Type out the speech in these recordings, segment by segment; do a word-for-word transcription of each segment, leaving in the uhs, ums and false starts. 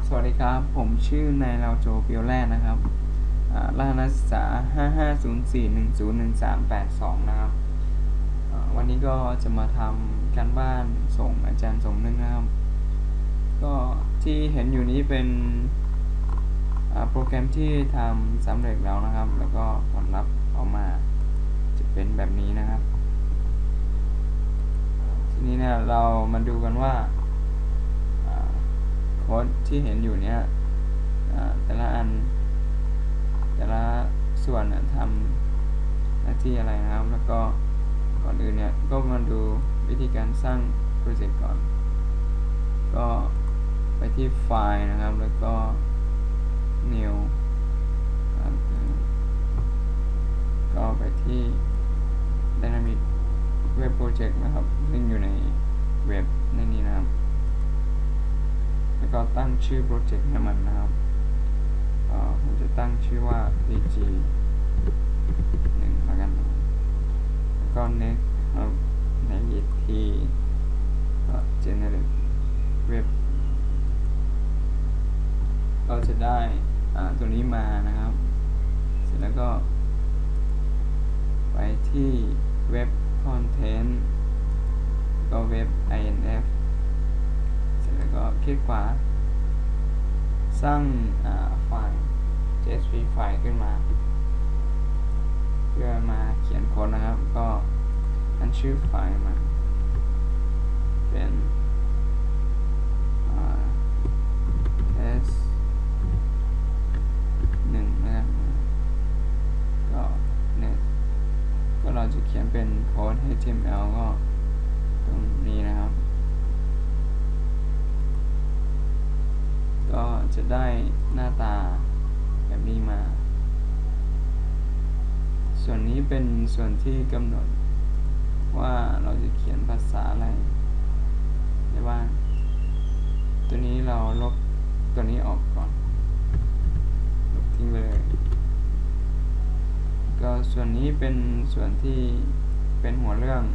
สวัสดีครับผมชื่อนายเราโจเปียวแรกนะครับรหัสนักศึกษา ห้า ห้า ศูนย์ สี่ หนึ่ง ศูนย์ หนึ่ง สาม แปด สอง นะครับวันนี้ก็จะมาทำการบ้านส่งอาจารย์สมนึกนะครับก็ที่เห็นอยู่นี้เป็นโปรแกรมที่ทำสำเร็จแล้วนะครับแล้วก็ผลลัพธ์ออกมาจะเป็นแบบนี้นะครับทีนี้เนี่ยเรามาดูกันว่าโค้ดที่เห็นอยู่เนี้ยแต่ละอันแต่ละส่วนทำหน้าที่อะไรนะครับแล้วก็ก่อนอื่นเนี่ยก็มาดูวิธีการสร้างโปรเจกต์ก่อนก็ไปที่ไฟล์นะครับแล้วก็ new ก็ไปที่ dynamic web project นะครับซึ่งอยู่ในเว็บในนี้นะครับแล้วก็ตั้งชื่อโปรเจกต์ให้มันนะครับผมจะตั้งชื่อว่า พี จี หนึ่งแล้วกันแล้วก็ next ครับ next ที่ generate web ก็จะได้ตัวนี้มานะครับเสร็จแล้วก็ไปที่เว็บ content ก็เว็บ ไอ เอ็น เอฟ เสร็จแล้วก็คลิกขวาสร้างไฟล์ จี เอส พี ไฟล์ขึ้นมาเพื่อมาเขียนโค้ดนะครับก็ตั้งชื่อไฟล์มาเป็น s หนึ่งนะครับก็ next ก็เราจะเขียนเป็นโค้ด เอช ที เอ็ม แอล ก็ตรงนี้นะครับก็จะได้หน้าตาแบบนี้มาส่วนนี้เป็นส่วนที่กำหนดว่าเราจะเขียนภาษาอะไรได้บ้างตัวนี้เราลบตัวนี้ออกก่อนลบทิ้งเลยก็ส่วนนี้เป็นส่วนที่เป็นหัวเรื่อง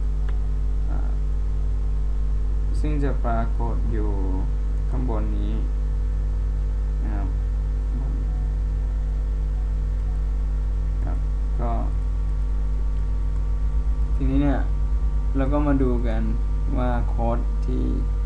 ซึ่งจะปรากฏอยู่ข้างบนนี้นะครับครับก็ทีนี้เนี่ยเราก็มาดูกันว่าโค้ดที่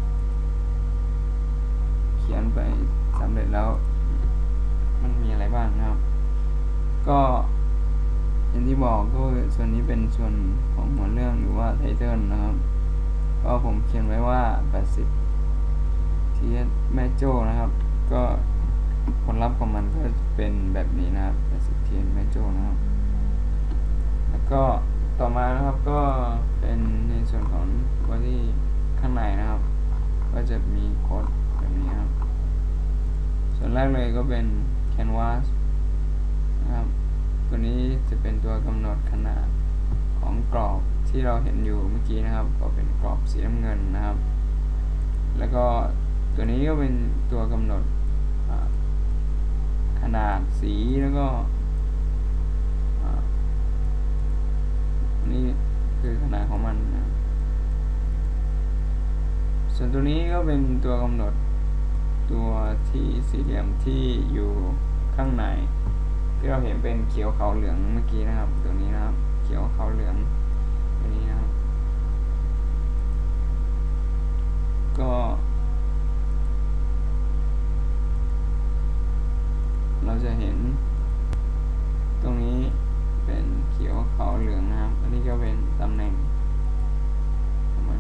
เขียนไปสำเร็จแล้วมันมีอะไรบ้างนะครับก็อย่างที่บอกก็ส่วนนี้เป็นส่วนของหัวเรื่องหรือว่าไทเทิลนะครับก็ผมเขียนไว้ว่าแปดสิบ ที เอส แม่โจ้นะครับก็ผลลัพธ์ของมันก็เป็นแบบนี้นะครับแปดสิบ ที เอส แม่โจ้นะครับแล้วก็ต่อมานะครับก็เป็นในส่วนของบอดี้ข้างในนะครับก็จะมีโค้ดแบบนี้ครับส่วนแรกเลยก็เป็น canvas นะครับตัวนี้จะเป็นตัวกำหนดขนาดของกรอบที่เราเห็นอยู่เมื่อกี้นะครับก็เป็นกรอบสีน้ำเงินนะครับแล้วก็ตัวนี้ก็เป็นตัวกำหนดขนาดสีแล้วก็นี่คือขนาดของมันนะส่วนตัวนี้ก็เป็นตัวกำหนดตัวที่สี่เหลี่ยมที่อยู่ข้างในที่เราเห็นเป็นเขียวขาวเหลืองเมื่อกี้นะครับตัวนี้นะครับเขียวขาวเหลืองตัวนี้นะครับก็เราจะเห็นตรงนี้เป็นเขียวขาวเหลืองนะครับอันนี้ก็เป็นตำแหน่งของมัน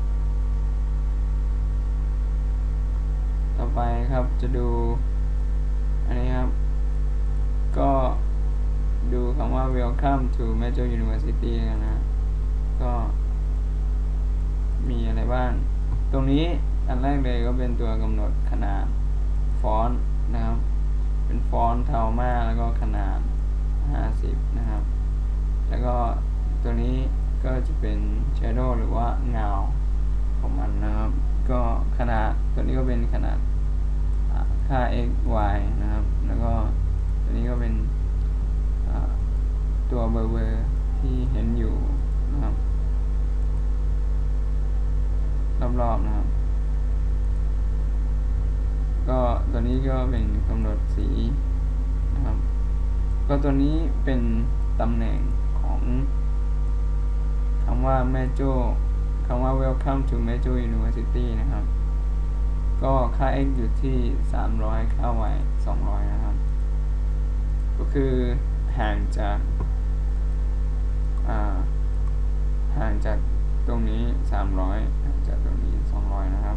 ต่อไปครับจะดูอันนี้ครับก็ดูคำว่า welcome to Major University กันนะก็มีอะไรบ้างตรงนี้อันแรกเลยก็เป็นตัวกำหนดขนาดฟอนต์นะครับเป็นฟอนต์เทามาแล้วก็ขนาดห้าสิบนะครับแล้วก็ตัวนี้ก็จะเป็น shadow หรือว่าเงาของมันนะครับก็ขนาดตัวนี้ก็เป็นขนาดค่า x y นะครับแล้วก็ตัวนี้ก็เป็นตัวเบอร์เบอร์ที่เห็นอยู่นะครับรอบๆนะครับ ก็ก็ตัวนี้ก็เป็นกำหนดสีนะครับก็ตัวนี้เป็นตำแหน่งของคำว่าแม่โจ้คำว่า welcome to แม่โจ้ University นะครับก็ค่า x อยู่ที่สามร้อยค่า y สองร้อยนะครับก็คือห่างจากห่างจากตรงนี้สามร้อยห่างจากตรงนี้สองร้อยนะครับ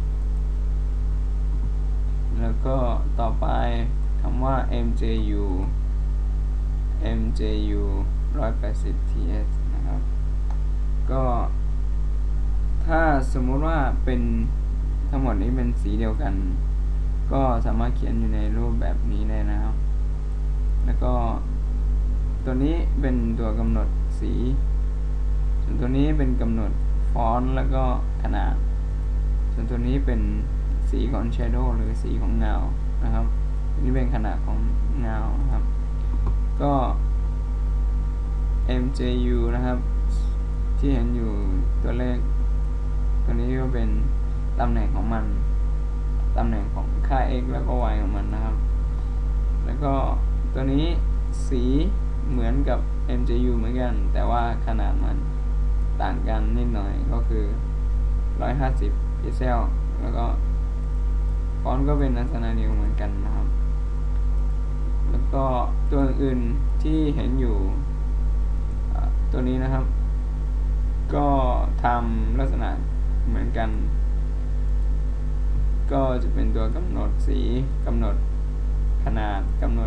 แล้วก็ต่อไปคำว่า เอ็ม เจ ยู เอ็ม เจ ยู หนึ่งร้อยแปดสิบ ที เอส นะครับก็ถ้าสมมุติว่าเป็นทั้งหมดนี้เป็นสีเดียวกันก็สามารถเขียนอยู่ในรูปแบบนี้ได้นะครับแล้วก็ตัวนี้เป็นตัวกำหนดสีส่วนตัวนี้เป็นกำหนดฟอนต์แล้วก็ขนาดส่วนตัวนี้เป็นสีของ shadow หรือสีของเงานะครับนี่เป็นขนาดของเงานะครับก็ เอ็ม เจ ยู นะครับที่เห็นอยู่ตัวเลขตัวนี้ก็เป็นตำแหน่งของมันตำแหน่งของค่า x แล้วก็ y ของมันนะครับแล้วก็ตัวนี้สีเหมือนกับ เอ็ม เจ ยู เหมือนกันแต่ว่าขนาดมันต่างกันนิดหน่อยก็คือหนึ่งร้อยห้าสิบพิกเซลแล้วก็ฟอนต์ก็เป็นลักษณะเดียวเหมือนกันนะครับแล้วก็ตัวอื่นที่เห็นอยู่ตัวนี้นะครับก็ทำลักษณะเหมือนกันก็จะเป็นตัวกำหนดสีกำหนดขนาดกำหนด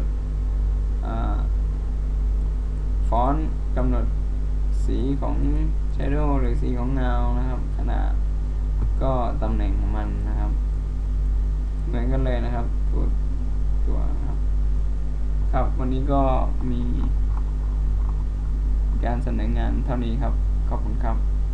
ฟอนต์กำหนดสีของ shadow หรือสีของเงานะครับขนาดก็ตำแหน่งของมันนะครับเหมือนกันเลยนะครับทุกตัวนะครับครับวันนี้ก็มีการเสนองานเท่านี้ครับขอบคุณครับ